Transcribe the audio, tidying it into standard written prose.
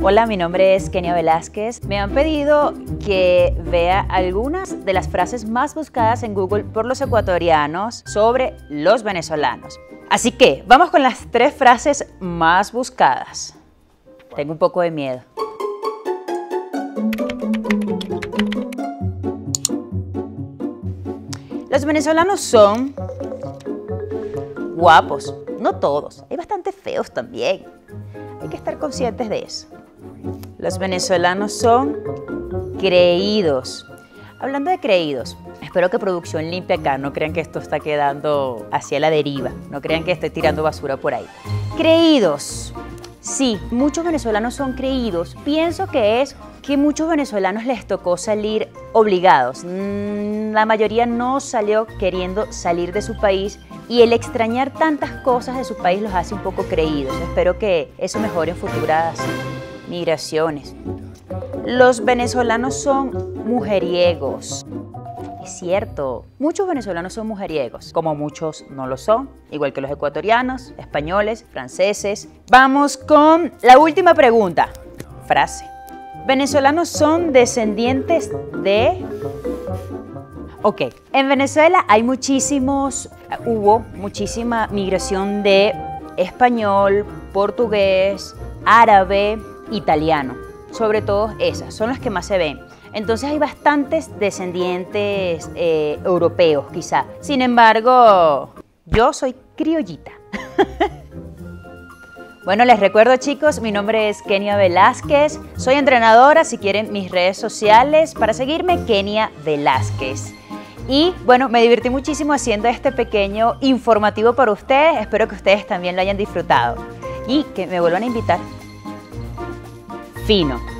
Hola, mi nombre es Kenia Velázquez. Me han pedido que vea algunas de las frases más buscadas en Google por los ecuatorianos sobre los venezolanos. Así que vamos con las 3 frases más buscadas. Tengo un poco de miedo. Los venezolanos son guapos. No todos, hay bastante feos también. Hay que estar conscientes de eso. Los venezolanos son creídos. Hablando de creídos, espero que producción limpie acá, no crean que esto está quedando hacia la deriva, no crean que estoy tirando basura por ahí. Creídos. Sí, muchos venezolanos son creídos. Pienso que es que muchos venezolanos les tocó salir obligados. La mayoría no salió queriendo salir de su país y el extrañar tantas cosas de su país los hace un poco creídos. Espero que eso mejore en futuras migraciones. Los venezolanos son mujeriegos. Es cierto, muchos venezolanos son mujeriegos, como muchos no lo son, igual que los ecuatorianos, españoles, franceses. Vamos con la última pregunta. Frase. ¿Venezolanos son descendientes de...? Ok, en Venezuela hubo muchísima migración de español, portugués, árabe, italiano. Sobre todo esas, son las que más se ven. Entonces hay bastantes descendientes europeos quizá. Sin embargo, yo soy criollita. Bueno, les recuerdo, chicos, mi nombre es Kenia Velázquez. Soy entrenadora, si quieren mis redes sociales para seguirme, Kenia Velázquez. Y bueno, me divertí muchísimo haciendo este pequeño informativo para ustedes. Espero que ustedes también lo hayan disfrutado y que me vuelvan a invitar. Fino.